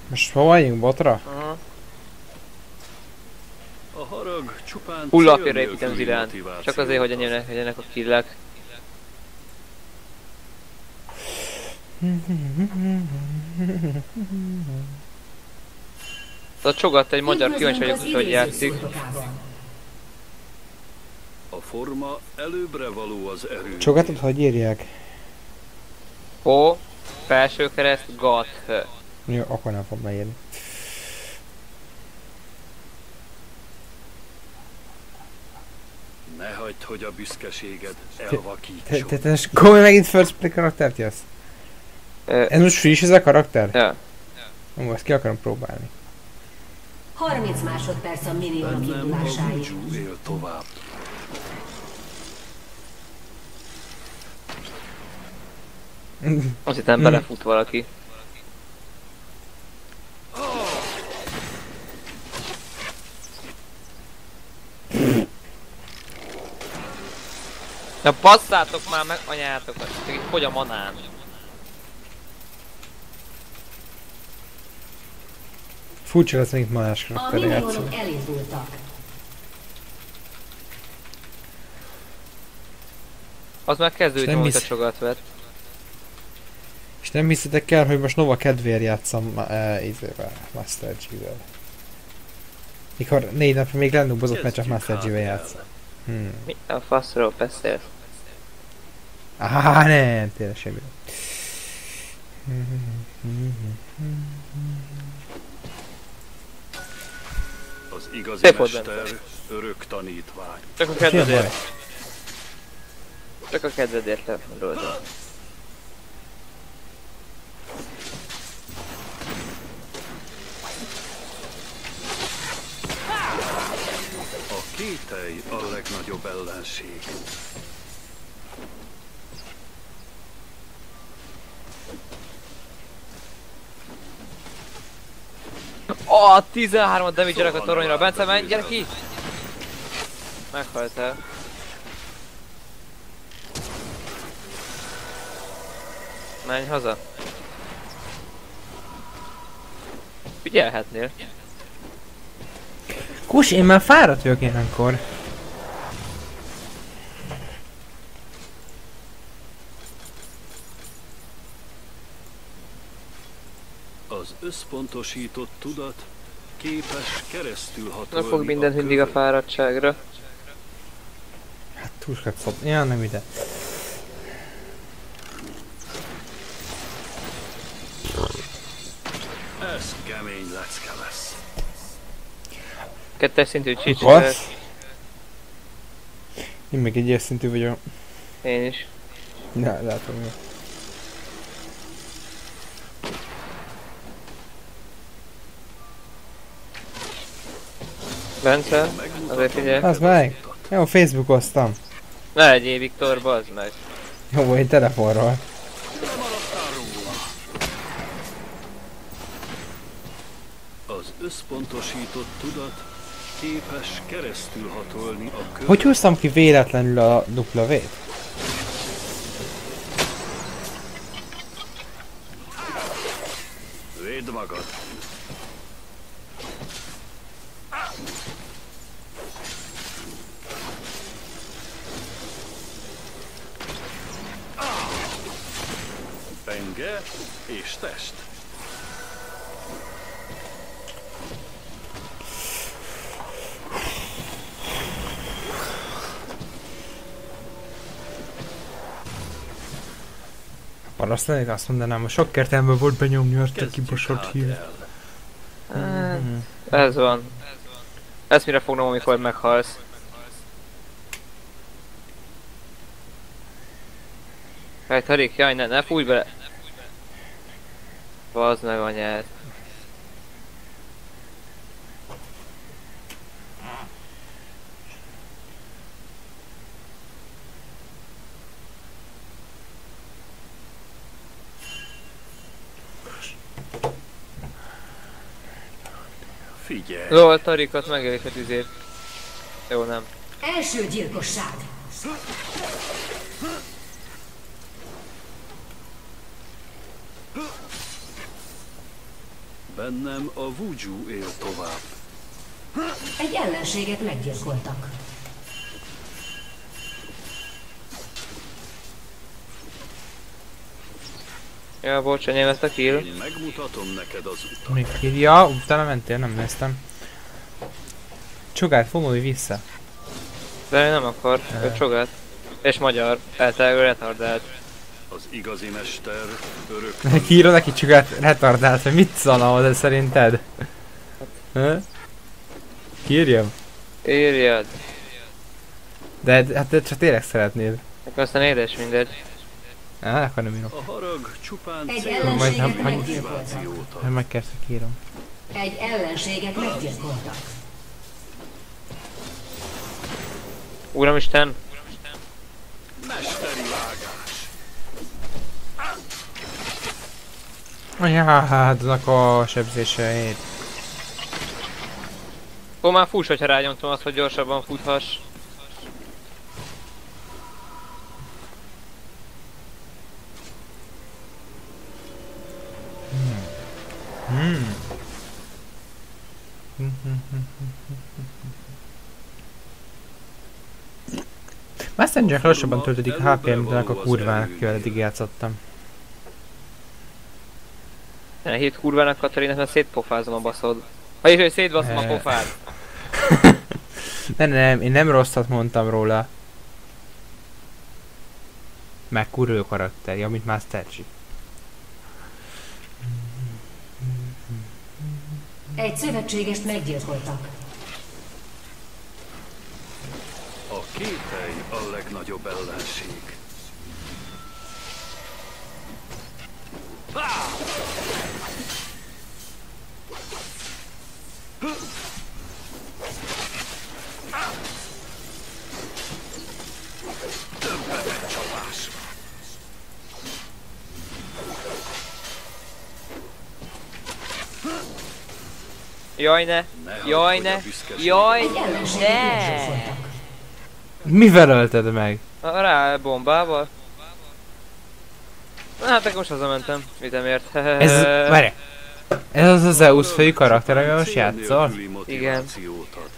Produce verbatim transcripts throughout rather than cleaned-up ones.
Most hol vagyunk? Botra? Aha. A harag csupán Hullapjára építem Zilán. Csak azért, hogy ennyire legyenek a killek. A Csogat egy magyar, kíváncsi vagyok, hogy hogy játszik. A forma előbbre való az erő. Csogatot hogy írják? Ho, felső kereszt, gat, h. Jó, akkor nem fog beírni. Ne hagyd, hogy a büszkeséged Te, elvakítson. te, te most komolyan megint first play karaktert jössz? Ö, Ez most friss ez a karakter? Ja. Ó, ezt ki akarom próbálni. harminc másodperc a minimum Bennem a indulásáig. Wuju él tovább. Azt hittem belefut valaki. Na basszátok már meg anyátokat, csak itt fogy a manám. Furcsa lesz még más A karakterre játszani. minionok elindultak. Az már kezdődik, Nem amit a hisz- Csogat vett. És nem hiszitek el, hogy most Nova kedvéért játszom ma, e, izével, Master G-vel. Mikor négy napja még lennubozott, mert csak Master G-vel játszom. Hmm. Mi a faszról beszélsz? Áh, nem, tényleg semmi. Az igazi Szép volt mester benne. örök tanítvány. Csak a Mi a baj? kedvedért. Csak a kedvedért lefordultam. A kételj a legnagyobb ellenség. Oh, tizenhárom damage-elek a toronyra. Bence, menj, gyere ki! Meghaltál. Menj haza. Figyelhetnél. Kus, én már fáradt vagyok ilyenkor. Az összpontosított tudat képes keresztül Nem hatolni fog minden a mindig a kövön. fáradtságra. Hát túl sokat szob... Ja, nem ide. Ez kemény lecke lesz. Kettes szintű csicsikek. What? Én meg egy ilyen szintű vagyok. Én is. Na, látom jó. Bence, azért figyelj. Az meg! Jó, Facebookoztam. Ne legyél Viktor, bazd meg. Jó, egy telefonról. Az összpontosított tudat képes keresztül hatolni a kövön. Hogy húztam ki véletlenül a dupla vét? Védd magad! Penge és test. Paraszt lennék, azt mondanám, hogy sok értelme volt benyomni azt a Kezdjük kibaszott hát hírt. el. Hát, ez van. Ezt mire fognom, amikor meghalsz. Hát Tarik, jaj, ne, ne fújj bele! Bazd meg anyád. Figyelj! Lol, Tarikat megölik a tüzét. Jó, nem. Első gyilkosság. Bennem a Wuju él tovább. Egy ellenséget meggyilkoltak. Ja, bocs, enyém ezt a kill. Én megmutatom neked az utat. Még kill. Ja, utána mentél, nem néztem. Csogát, vonulj vissza. De ő nem akar, ő csogát. És magyar, eltelgő retardált. Az igazi mester örök Kiírod neki csogát retardált, hogy mit szanal ez szerinted? Hä? Kiírjam? Írjad. De hát te csak tényleg szeretnéd. Akkor aztán édes mindegy. Á, akkor nem írom. A harag csupán Egy cél ellenséget Majd- majd- meggyilkoltak. Nem meg kell írom. Egy ellenséget meggyilkoltak. Uramisten! mesteri vágás. Anyádnak a sebzéseit. Ó, már fuss, hogyha rányomtam azt, hogy gyorsabban futhass. Hmm. Messenger lassabban töltődik a há pé, mint annak a kurvának, akivel eddig játszottam. Ne hét kurvának, Katarina, mert szétpofázom a baszod. Vagyis, hogy szétbaszom a Ne. pofát. Nem, nem, én nem rosszat mondtam róla. Meg kurva jó karakter, ja, mint Master Chief. Egy szövetségest meggyilkoltak. A kételj a legnagyobb ellenség. Többet egy csapás. Jaj ne! Ne hagyd, Jaj hogy ne! a büszkeség Jaj Egy ellenséget ne! meggyilkoltak. Mivel ölted meg? Rá bombával. Na hát akkor most hazamentem. Mitemért? Ez, várj. Ez az az Zeus fő karakter, amivel most cél játszol? nélküli motivációt ad.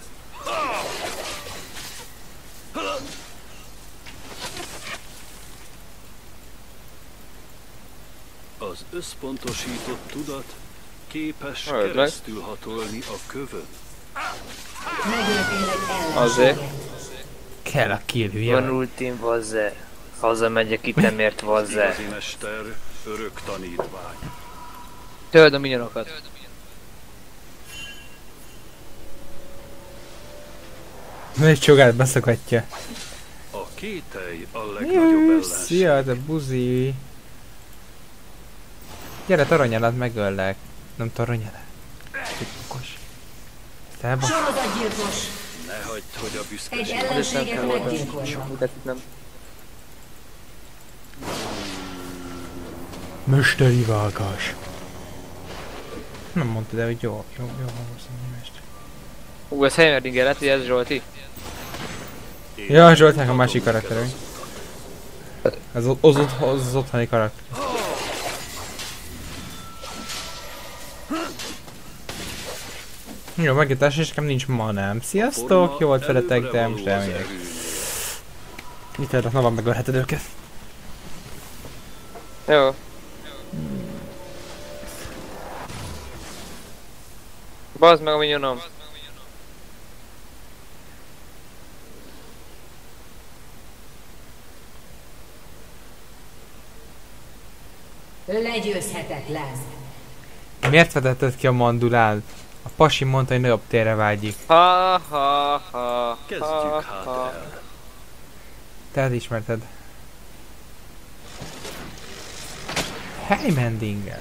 Az összpontosított tudat képes Öld meg. keresztül hatolni a kövön. Megöltél egy Azért. ellenséget. Kell a kill, hülye Van vagy. ultim, vazze. Hazamegyek itemért, vazze. Igazi mester, örök tanítvány. Töld a minyonokat. Egy csogát beszakadja. A kételj a legnagyobb Jú, ellenség. szia, te buzi. Gyere, toronyelát megöllek. Nem toronyelát. Titkos. Te elbasz... Sorozatgyilkos. Ne hagyd, hogy a Egy büszkeség ellenséget meggyilkoltak. Mutat itt nem. Mesteri vágás. Nem mondtad el, hogy jó, jó, jó, jó, mester. Ú, ez Heimerdinger lett, hogy ez Zsolti? Ja, Zsoltnak a másik karakterünk. Ez az, az, az, az otthoni karakter. Jó, megítás, és nekem nincs manám. Sziasztok, jó volt veletek, de most elmegyek. Mit tudok, na van, megölheted őket. Jó. Bazd meg a minyonom. Legyőzhetetlen. Miért vetetted ki a mandulát? A pasi mondta, hogy nagyobb térre vágyik. Ha ha ha. Kezdjük ha, hát ha. el. Te elismerted. Heimerdinger.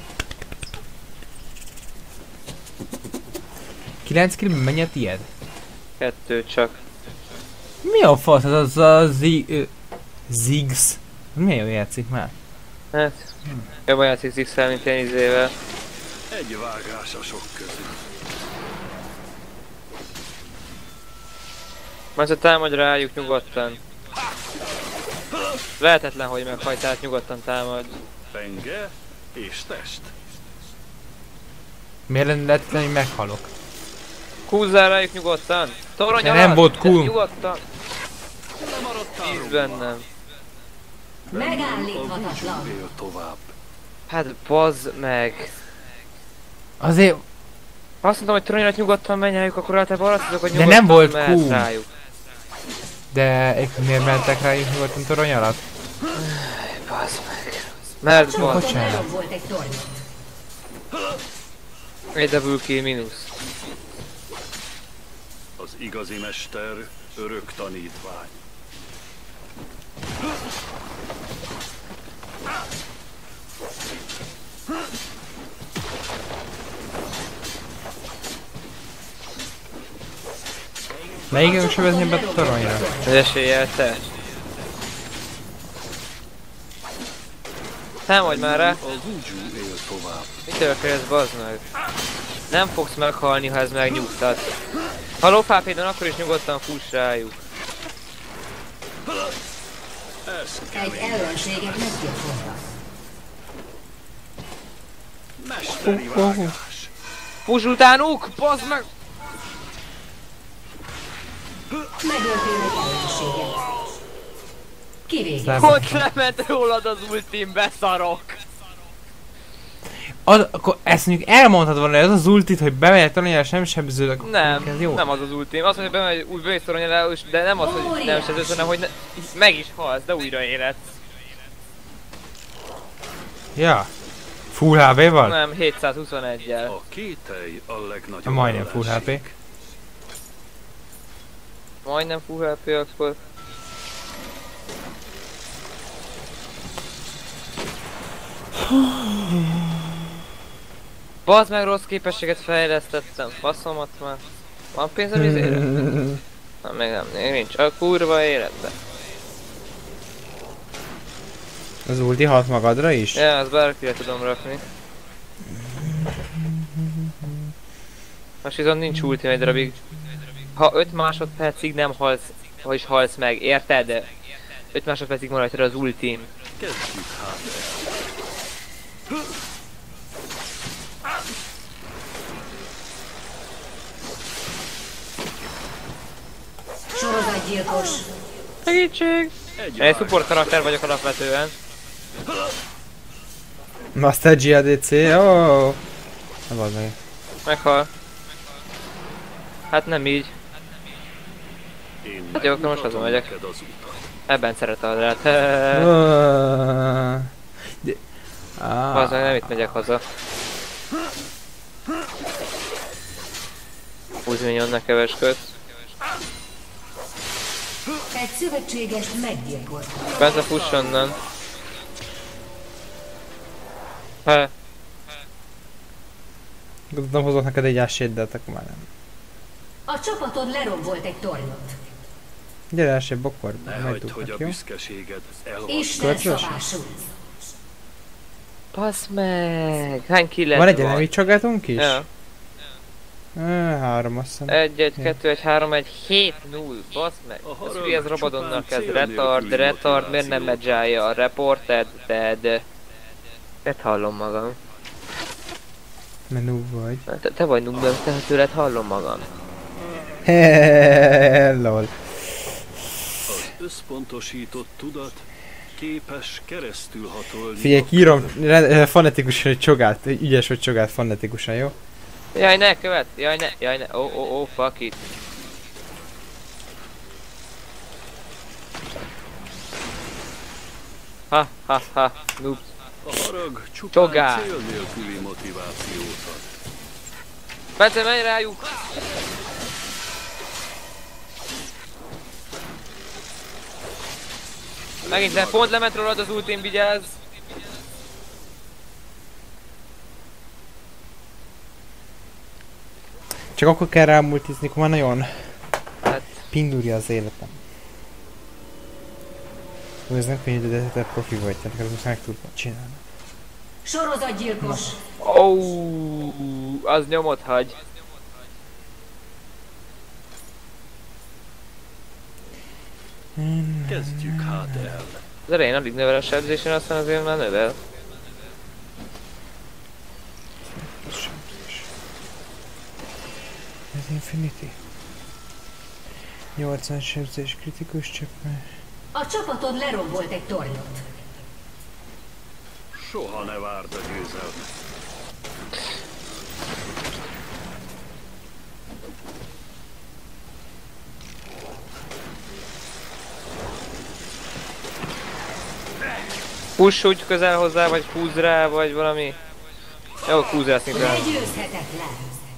kilenc kilóban mennyi a tiéd? Kettő csak. Mi a fasz ez az a zi... ö, Ziggs? Milyen jól játszik már? Hát. Jobban játszik Zix-el, mint én izével. Egy vágás a sok közül. Majd ha támadj rájuk nyugodtan. Lehetetlen, hogy meghajt, tehát nyugodtan támadj. Penge és test. Miért lenne lehetetlen, hogy meghalok? Húzzál rájuk nyugodtan! Torony De alatt! nem volt De cool. Nyugodtan! Lemaradtál Tíz róla. bennem. A Megállíthatatlan. búcsú él tovább. Hát bazd meg. Azért... Ha azt mondtam, hogy torony alatt nyugodtan menj rájuk, akkor általában azt mondok, hogy De nyugodtan nem volt mehetsz cool. rájuk. De ők miért mentek rájuk nyugodtan torony alatt? Bazd meg. Mert bazd. Csapaton bocsánat. lerombolt egy tornyot. Egy double kill mínusz. Az igazi mester örök tanítvány. Melyikünk se vezetni be a toronyra? Az eséllyel te. Támadj már rá! A búcsú él tovább. Mit történsz, bazd meg? Nem fogsz meghalni, ha ez megnyugtat. Ha lófápédon, akkor is nyugodtan fuss rájuk. Ez Egy kemény. ellenséget meggyilkoltak. Mesteri vágás. Fuss utánuk! Bazd meg! Megöltél egy ellenséget. Kivégez. Nem. Hogy lement rólad az ultim, beszarok! Az, akkor ezt mondjuk elmondhatod volna, hogy az az ultit, hogy bemegyek toronyra, sem sebződök. Nem, Ez jó. nem az az ultim. Azt mondja, hogy bemegy, úgy bemész toronyra, de nem az, hogy nem sebződsz, hanem hogy ne, meg is halsz, de újra életsz. Ja. Full há pé-val? Nem, hétszázhuszonegyel. A kételj a legnagyobb Majdnem full há ellenség. pé. Majdnem full há pé akkor. Bazd meg, rossz képességet fejlesztettem, faszomat már. Van pénzem izére? Na még nem, még nincs. A kurva életbe. Az ulti hat magadra is? Ja, azt bárkire tudom rakni. Most viszont nincs ultim egy darabig. Ha öt másodpercig nem halsz, vagyis halsz meg, érted? öt másodpercig maradj az ultim. Kezdjük hát el. Sorozatgyilkos. Segítség! Egy Én egy vágás. support karakter vagyok alapvetően. Master gé á dé cé, oh. Na bazd meg. Meghal. Hát nem így. Én Hát jó, akkor most megmutatom hazamegyek. neked az utat. Ebben szeret a rát. Ah. De... Bazd meg, Ah. nem itt megyek haza. Húzz minyonnak kevesköt. Egy szövetségest meggyilkoltak. Bence fuss onnan. He. Gondoltam hozok neked egy ásét, de akkor már nem. A csapatod lerombolt egy tornyot. Gyere ásét, bokor. Ne Majd hagyd, hogy a dugnak, jó? büszkeséged elhagy. Isten Kölcsös? szabású. Basz meg! Hány killet Van egy enemy csagátunk is? Ja. Ah, három azt hiszem. Egy, egy, Ja. kettő, egy, három, egy, hét, null, basz meg! A Ez harag hülye, ez Rabadonnal csupán kezd. cél Retard, nélküli retard, miért nem motiváció. medzsálja? Reported, dead. Ezt hallom magam. Menú vagy. Te, te vagy noob, de te tőled hallom magam. Lol. Az összpontosított tudat képes keresztül hatolni. Figyelj, a kírom körön. re- fonetikusan, hogy csogát, ügyes, hogy csogát fonetikusan, jó? Jaj, ne, követ! Jaj, ne, jaj, ne, oh, oh, oh, fuck it. Ha, ha, ha, noob. A harag csupán Csogár. cél nélküli motivációt ad. Bence, menj rájuk! Megint nem, pont lement rólad az ultim, vigyázz! Csak akkor kell rá multizni, akkor már nagyon Hát, pindulja az életem. Ó, ez nem könnyű, de te profi vagy, tehát ezt meg tudod csinálni. Sorozatgyilkos. ó, oh, az nyomot hagy. Kezdjük hát el. Az elején alig növel a sebzésen, aztán azért már növel. Infinity. nyolcvan sebzés kritikus csöppel. A csapatod lerombolt egy tornyot. Soha ne várd a győzelmet. Push úgy közel hozzá, vagy húz rá, vagy valami. Jó, húz rá szintén. Legyőzhetetlen.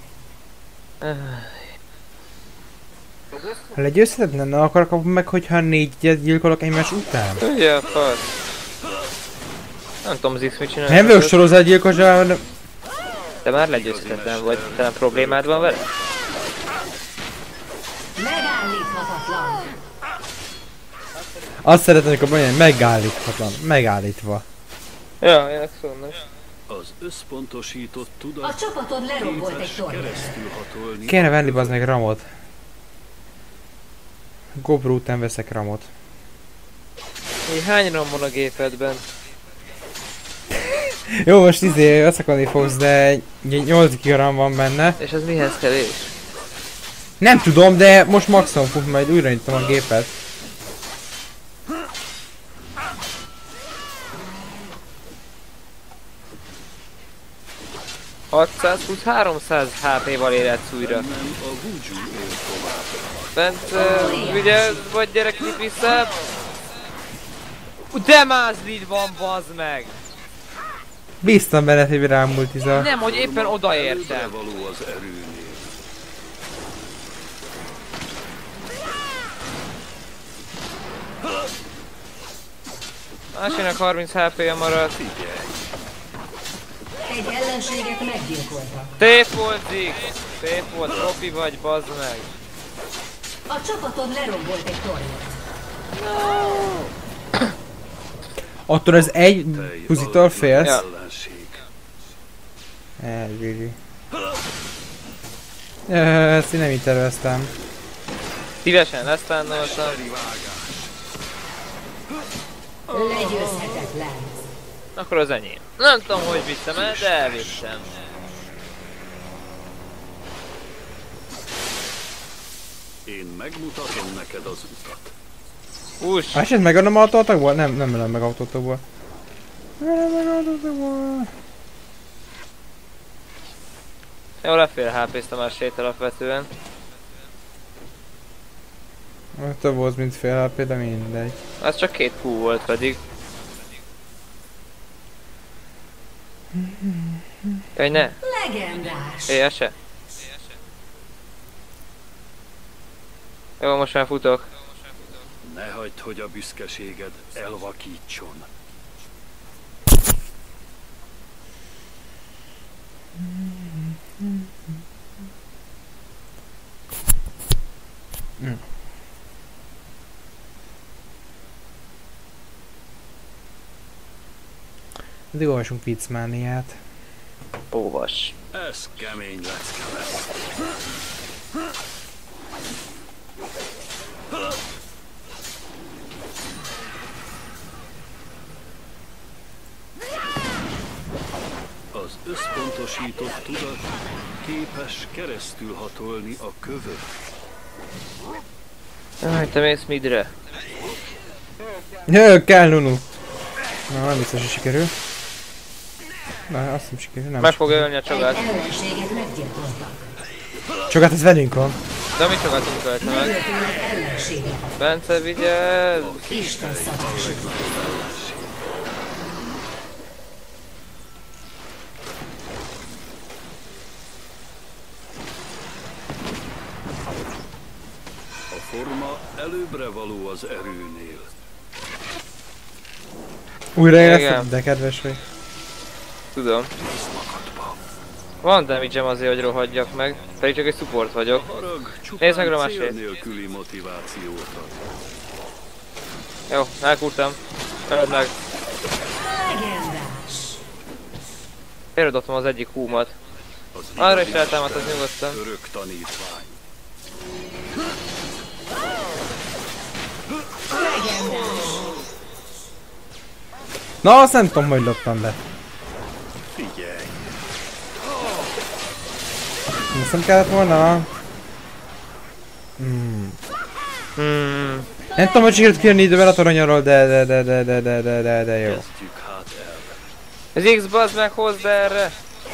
Ha legyőzhetetlen, ne akar kapni meg, hogyha négyet gyilkolok egymás után? Ugye a fasz. Nem tudom, az X mit csinál. Nem vagyok sorozatgyilkos, de... Te már legyőzhetetlen vagy, talán problémád van vele? Megállíthatatlan. Azt szeretném, amikor mondjam, megállíthatatlan, megállítva. Ja, ilyenek szólnak. Az összpontosított A tudat csapatod lerombolt egy képes tornyot. keresztül hatolni. Kéne venni bazd meg ramot. Gobru után veszek ramot. Így hány ram van a gépedben? Jó, most izé összekodni fogsz, de nyolc giga van benne. És ez mihez kevés? Nem tudom, de most maximum fog, majd újra nyitom a gépet. hatszázhúsz háromszáz há pé-val éretsz újra. Nem a Wuju él tovább. Bent, uh, ugye, vagy gyerek itt vissza? De mázlid van, bazd meg! Bíztam benne, hogy rám multizál. Nem, hogy éppen Előbbre odaértem. való az erőnél. Másinak harminc há pé-je maradt. Egy ellenséget meggyilkoltak. Tép volt, Zig! Tép volt, profi vagy, bazd meg! A csapatod lerombolt egy tornyot. Attól az egy Tej puzitól félsz? Ja. ellenség. Ez Gigi. Ezt én nem így terveztem. Szívesen lesztánoltam. Legyőzhetetlen. Akkor az enyém. Nem tudom, hogy vittem el, de elvittem. Én megmutatom neked az utat. Hús! Eset megadom autótokból? Nem, nem ölem meg autótokból. Nem ölem meg autótokból. Jó, lefél há pé-ztem már sét alapvetően. Több volt, mint fél há pé, de mindegy. Az csak két Q volt pedig. Jaj, ne! Legendás. Éjjel se? Jó, most már futok. Ne hagyd, hogy a büszkeséged elvakítson. Mm. Addig olvasunk Viccmániát. Óvas. Ez kemény lecke lesz. Az összpontosított tudat képes keresztül hatolni a kövön. Jaj, te mész midre? Jö, kell Nunu! Na, nem biztos, hogy sikerül. Na, azt nem sikerül, nem Meg fogja ölni a Egy csogát. ellenséget meggyilkoltak. Csak hát ez velünk van. De mi csogátunk ölte meg? Megöltőnek ellenséget. Bence, vigyázz! Isten szabás. A forma előbbre való az erőnél. Újra Igen. éleszted, de kedves vagy. Tudom. Van damage-em azért, hogy rohadjak meg. Pedig csak egy support vagyok. Harag Nézd meg a csupán másért. cél nélküli motivációt ad. Jó, elkúrtam. Öld meg. Legendás. Félredobtam az egyik húmat. Az Arra is igazi eltámadt, az mester, nyugodtan. Örök tanítvány. Legendás. Na, azt nem tudom, hogy loptam be. Figyelj! Ezt nem kellett volna? Hmm. Hmm. Nem tudom, hogy sikerült kijönni idővel a toronyról, de de de de de de de de de jó. Kezdjük hát el. Az X bazd meg, hozd erre!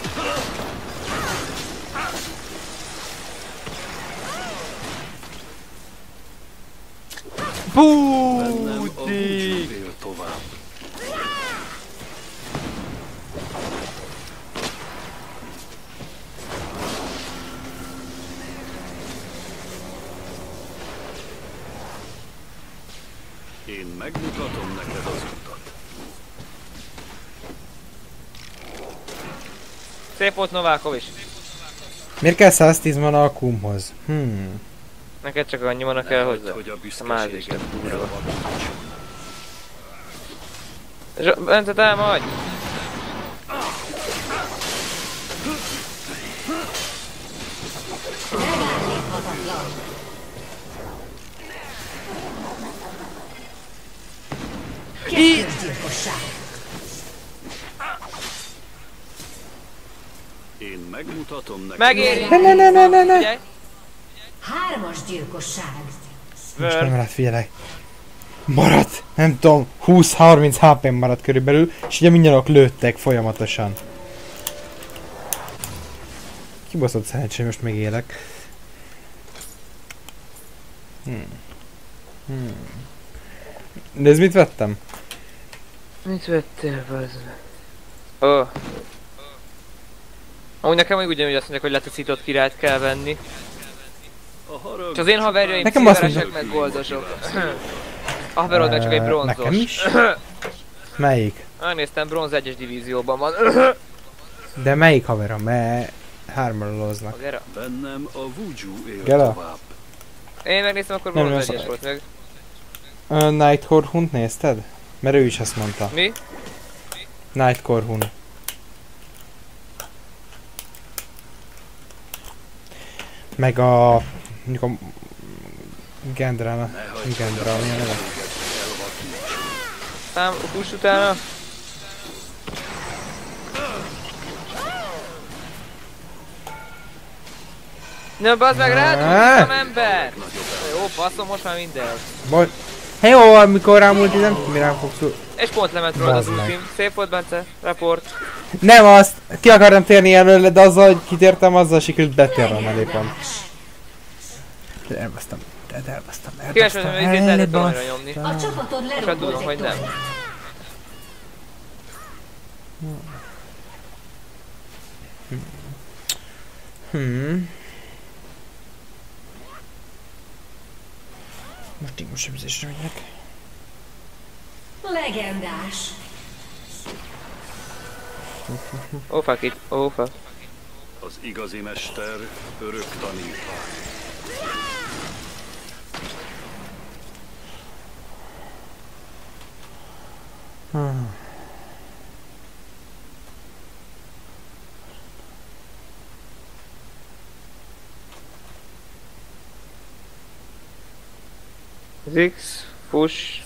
Bennem a Búti! búcsú él tovább. Én megmutatom neked az utat. Szép volt Novákov is. Miért kell száztíz mana a kumhoz? Hmm. Neked csak annyi mana kell hozzá. Hogy a A máz is büszkeséget nem kurva. elvadítson. Zs- Bence, támadj! Megállíthatatlan. Kettős gyilkosság. Én megmutatom neked. Megéri! Ne ne ne ne ne ne! Figyelj! Hármas gyilkosság. Most nem Vör. rá figyelek. Maradt, nem tudom, húsz-harminc há pé maradt körülbelül, és ugye mindjárt lőttek folyamatosan. Kibaszott szerencsé, most még élek. Hmm. Hmm. Nézd, mit vettem? Mit vettél, bazd meg? Ó. Oh. Amúgy nekem úgy ugyanúgy azt mondják, hogy letaszított királyt kell venni. A harag És az én haverjaim Nekem azt szíveresek mondják- meg goldosok. A haverod meg csak egy Ö, bronzos. Nekem is? Melyik? Megnéztem, bronz egyes divízióban van. De melyik haverom? Mert hárman A lóznak. Gera. bennem a vúdzsú él Gela? tovább. Én megnéztem, akkor Nem, bronz nem egyes volt meg. Uh, Nightcore Hunt nézted? Mert ő is ezt mondta. Mi? Nightcore Hunt. Meg a... mondjuk a... Gendrána. Ne hagyd, Gendra, mi a neve? elvadítson. Szám, push utána. Na bazd meg, rád Ah. ember! Jó, faszom, most már minden. Bocs. Hey, jó, amikor rám ulti, nem tudom, mi rám fogsz ul- És pont lement rólad az Bazd meg. ultim. Szép volt, Bence. Report. Nem azt! Ki akartam térni előle, de azzal, hogy kitértem, azzal sikerült betérnem elé pont. De elbasztam. De elbasztam. Kíváncsi vagyok, hogy izét lehetett volna nyomni. A csapatod tudom, lerombolt hogy egy nem. tornyot. Hmm. Most így most sebzésre megyek. Legendás. Oh fuck it, oh fuck. Az igazi mester örök tanítvány. Hmm. X, push.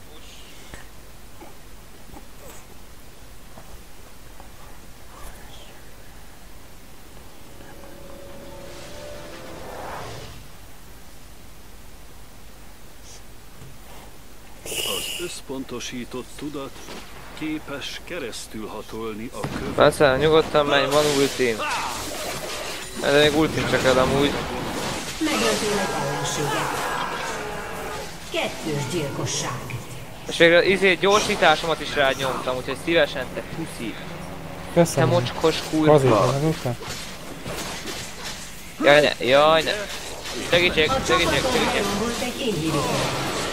Az összpontosított tudat képes keresztülhatolni a követ. Persze, nyugodtan menj, van ultim. De még ultim csak el amúgy. Megöltél egy ellenséget. Kettős gyilkosság. És végre izé gyorsításomat is rád nyomtam, úgyhogy szívesen te puszi. Te Köszönöm. mocskos Azért kurva. van az után. Jaj ne, jaj ne. Segítség, A segítség, csapatod segítség. lerombolt egy inhibitort.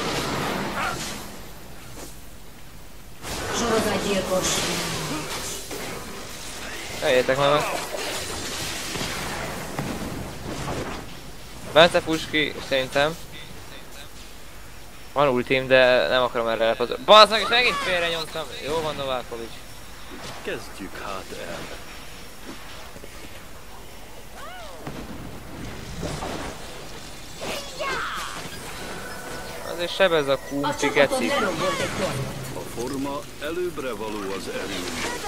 Sorozatgyilkos. Eljöjjetek már meg. Bence push ki, szerintem. Van ultim, de nem akarom erre lepazolni. Bazd meg, és megint félre nyomtam. Jó van, Novákovics. Kezdjük hát el. Azért sebez a A kumpi csapatod geci. lerombolt egy tornyot. A forma előbbre való az erőnél.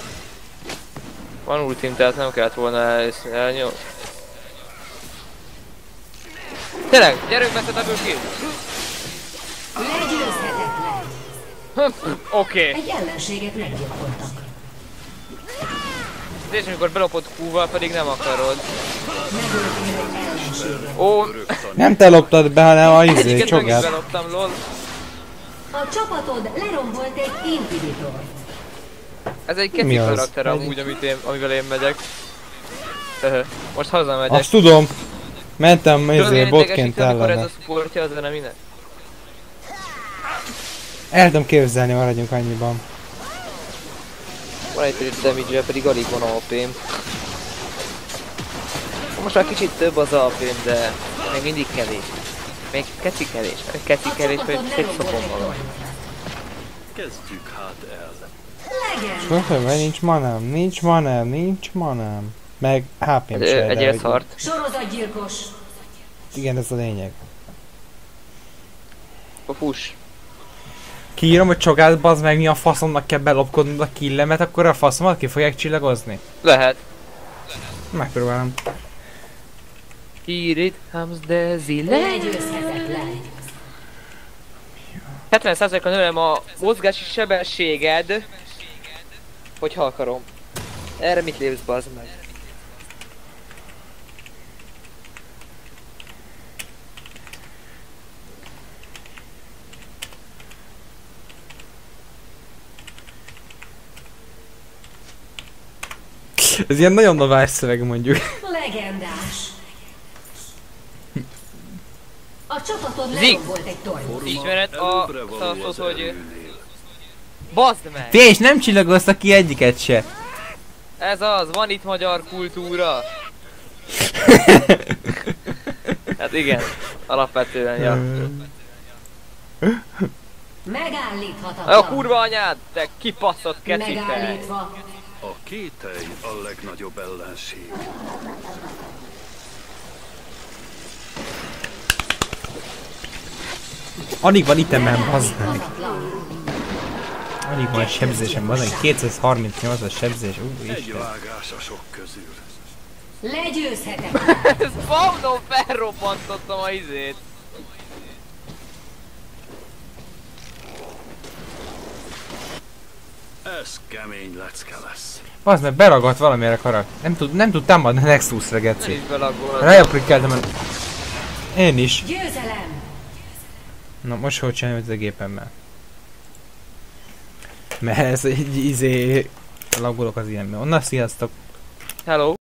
Van ultim, tehát nem kellett volna el, elnyom. Tényleg, gyerünk messze ebből ki! Legyőzhetetlen. Oké. Egy ellenséget meggyilkoltak. És amikor belopott Q-val pedig nem akarod. Megöltél egy ellenséget. Ó, Nem te loptad be, hanem a izé, egyiket meg is csogát. beloptam, lol. A csapatod lerombolt egy inhibitort. Ez egy Mi keci az? karakter amúgy, amit én, amivel én megyek. Öhö. Most hazamegyek. Azt tudom. Mentem Tudod, izé, milyen botként idegesítő, amikor ez ellene. a sportja az eneminek? El tudom képzelni, maradjunk annyiban. Van egy damage-e, pedig alig van á pém. Most már kicsit több az á pém, de még mindig kevés. Még keci kevés, még keci A kevés, hogy csapatod lerombolt szétszopom egy magam. tornyot. Kezdjük hát el. Legend. Köszönöm, mert nincs manám, nincs manám, nincs manám. Meg há pém Egy, se, egy de ilyen hogy- szart. Sorozatgyilkos. Igen, ez a lényeg. A fuss. Kiírom, hogy csogát, bazd meg, mi a faszomnak kell belopkodnod a killemet, akkor a faszomat ki fogják csillagozni? Lehet. Megpróbálom. Here it comes the zilla. Legyőzhetetlen. hetven százalékon nőlem a mozgási sebességed, hogyha akarom. Erre mit lépsz, bazd meg? Ez ilyen nagyon novás szöveg mondjuk. Legendás. A csapatod Zik. lerombolt egy tornyot. Forma Ismered a előbbre való szarszót, az hogy- erőnél. Bazd meg! Té, és nem csillagoztak ki egyiket se. Ez az, van itt magyar kultúra. Hát igen, alapvetően, ja. Megállíthatatlan. A kurva anyád, te kipaszott keci fej. Megállítva. A kételj a legnagyobb ellenség. Alig van itemem, bazd meg. Megállíthatatlan. Alig van sebzésem, bazd meg. kétszázharmincnyolcas sebzés, ú, Egy isten. vágás a sok közül. Legyőzhetetlen. Ez Faudon felrobbantottam a izét. Ez kemény lecke lesz. Bazd meg, beragadt valamire a karakter. Nem, tud, nem tud támadni a Nexusra, Nem geci. is belagolod. Rájaplikáltam a... Én is. Győzelem. Na most hogy csinálom ez a gépemmel? Mert ez egy izé... Lagolok az ilyenben. Onnan sziasztok. Hello.